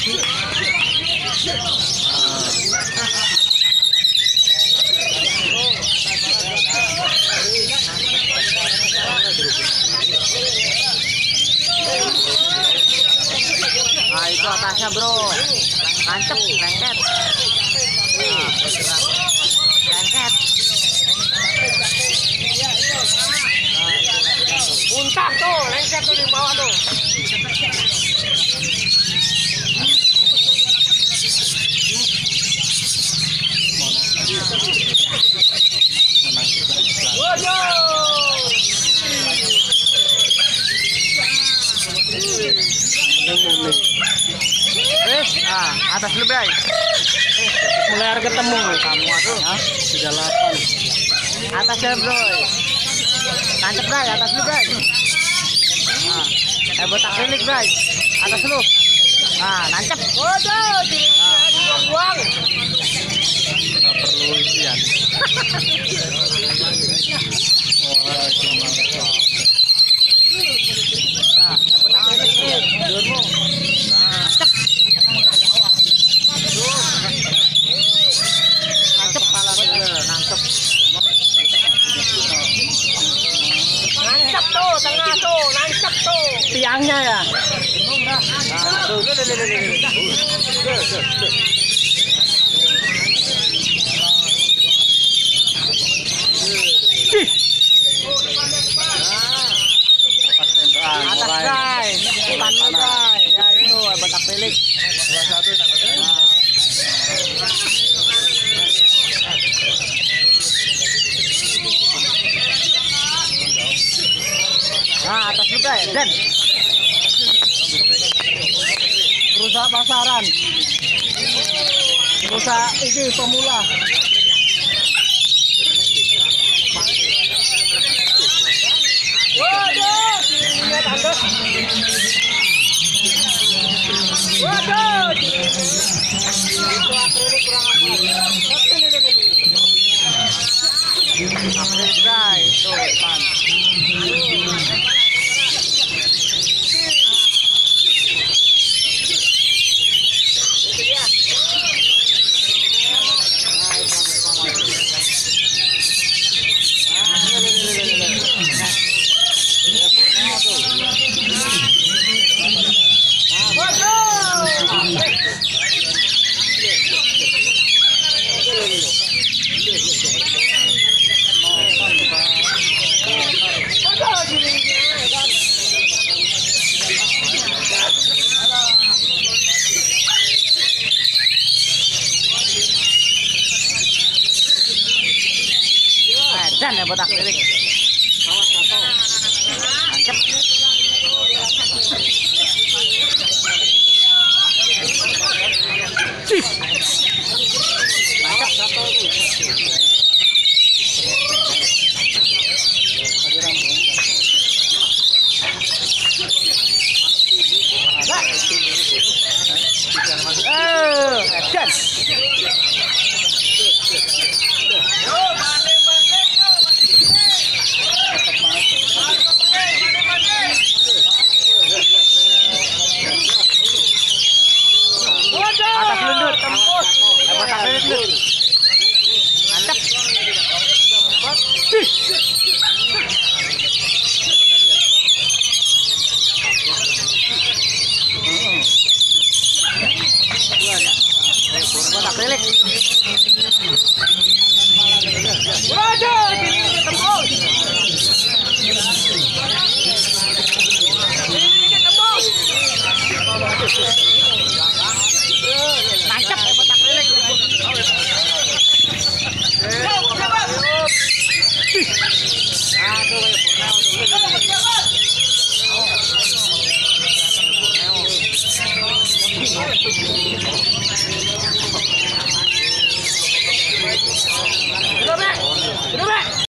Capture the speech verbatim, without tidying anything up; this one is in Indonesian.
Nah itu atasnya bro, mantep lengket. Nah, lengket. Muntah tuh, lengket tuh di bawah tuh. Eh, ah, atas lu bray. Mulai harga ketemu Kamu aduh, tiga delapan. atasnya bro. Tancap bray, atas lu bray. Nah, eh botak akrilik bray, atas lu. Nah, nancep. Waduh, dibuang-buang. Nggak perlu isian. Nah, eh botak akrilik nih, jurmu. Nancep. Nancep pala tuh, nancep. Nancap tuh, tengah tuh, nancap tuh. Tiangnya ya. Nah, tuh, tuh, tuh, tuh, tuh, tuh. Atas bray, depan lu bray. Ya itu botak akrilik. Nah, atas lu bray, Den. Berusaha pasaran. Berusaha ini pemula. Waduh, lihat Anda. Waduh, itu akrilik kurang apa?